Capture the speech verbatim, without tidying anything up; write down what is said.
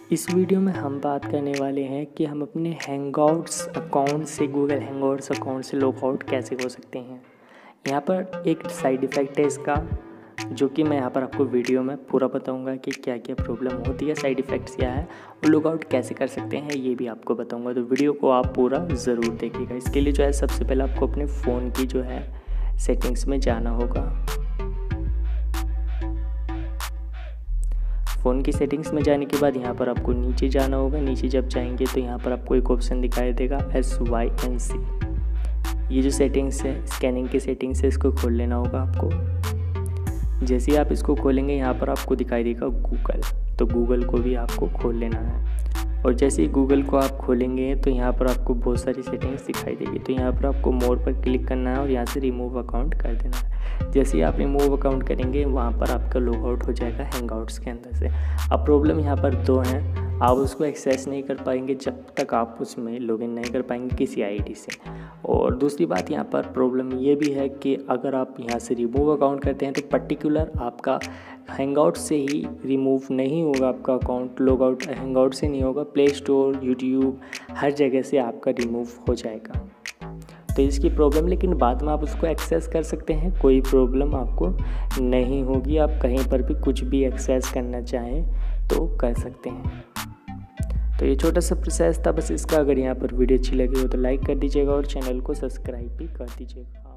इस वीडियो में हम बात करने वाले हैं कि हम अपने हैंगआउट्स अकाउंट से गूगल हैंगआउट्स अकाउंट से लॉग आउट कैसे हो सकते हैं। यहाँ पर एक साइड इफ़ेक्ट है इसका, जो कि मैं यहाँ पर आपको वीडियो में पूरा बताऊंगा कि क्या क्या प्रॉब्लम होती है, साइड इफ़ेक्ट्स क्या है और लॉग आउट कैसे कर सकते हैं, ये भी आपको बताऊंगा। तो वीडियो को आप पूरा ज़रूर देखिएगा। इसके लिए जो है सबसे पहले आपको अपने फ़ोन की जो है सेटिंग्स में जाना होगा। फ़ोन की सेटिंग्स में जाने के बाद यहाँ पर आपको नीचे जाना होगा। नीचे जब जाएंगे तो यहाँ पर आपको एक ऑप्शन दिखाई देगा एस वाई एन सी। ये जो सेटिंग्स है, स्कैनिंग की सेटिंग्स है, इसको खोल लेना होगा आपको। जैसे ही आप इसको खोलेंगे यहाँ पर आपको दिखाई देगा गूगल, तो गूगल को भी आपको खोल लेना है। और जैसे ही गूगल को आप खोलेंगे तो यहाँ पर आपको बहुत सारी सेटिंग्स दिखाई देगी। तो यहाँ पर आपको मोर पर क्लिक करना है और यहाँ से रिमूव अकाउंट कर देना है। जैसे ही आप रिमूव अकाउंट करेंगे वहाँ पर आपका लॉग आउट हो जाएगा हैंगआउट्स के अंदर से। अब प्रॉब्लम यहाँ पर दो हैं, आप उसको एक्सेस नहीं कर पाएंगे जब तक आप उसमें लॉगिन नहीं कर पाएंगे किसी आईडी से। और दूसरी बात यहाँ पर प्रॉब्लम ये भी है कि अगर आप यहाँ से रिमूव अकाउंट करते हैं तो पर्टिकुलर आपका हैंगआउट से ही रिमूव नहीं होगा, आपका अकाउंट लॉग आउट हैंगआउट से नहीं होगा, प्ले स्टोर, यूट्यूब, हर जगह से आपका रिमूव हो जाएगा। तो इसकी प्रॉब्लम, लेकिन बाद में आप उसको एक्सेस कर सकते हैं, कोई प्रॉब्लम आपको नहीं होगी। आप कहीं पर भी कुछ भी एक्सेस करना चाहें तो कर सकते हैं। तो ये छोटा सा प्रोसेस था बस इसका। अगर यहाँ पर वीडियो अच्छी लगी हो तो लाइक कर दीजिएगा और चैनल को सब्सक्राइब भी कर दीजिएगा।